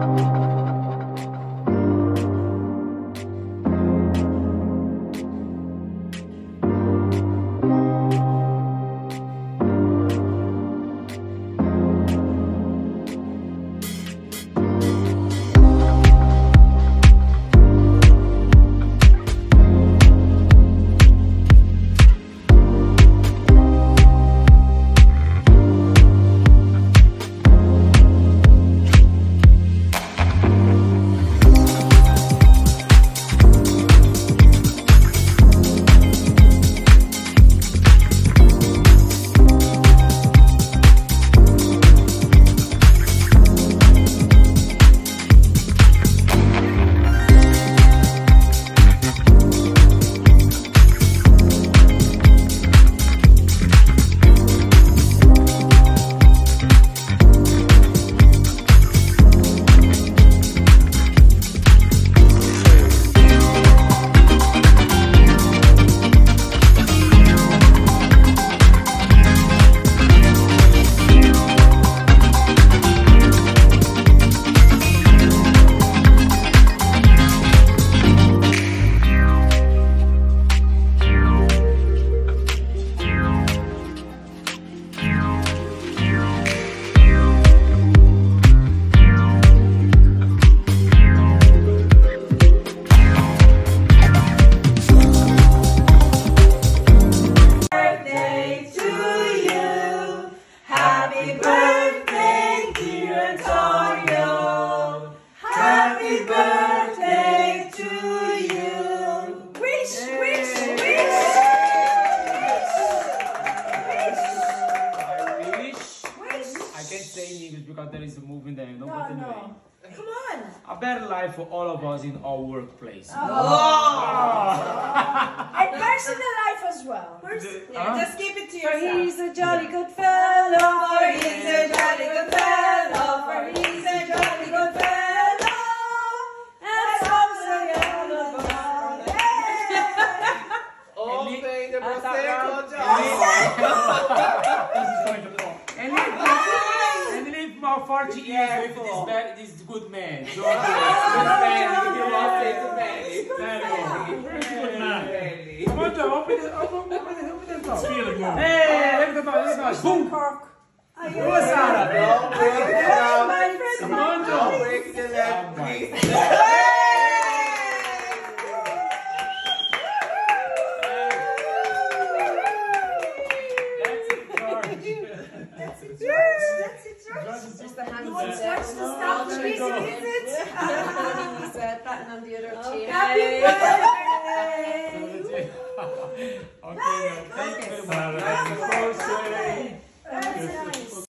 A better life for all of us in our workplace. And personal life as well. Just keep it to yourself. For he's a jolly good fellow. For he's a jolly good fellow. For he's a jolly good fellow. And so's a yellow ball. Oh, bem, the And live for 40 years with this good man. Good man. Come on, Joe, open the top. Hey, look at the boom. Go, Sarah. Don't break it down. Come on, Joe. Don't break the leg, please. Just the hands watch the stuff to is it? He's patting on the other cheek. Happy birthday! Okay, thank you very much.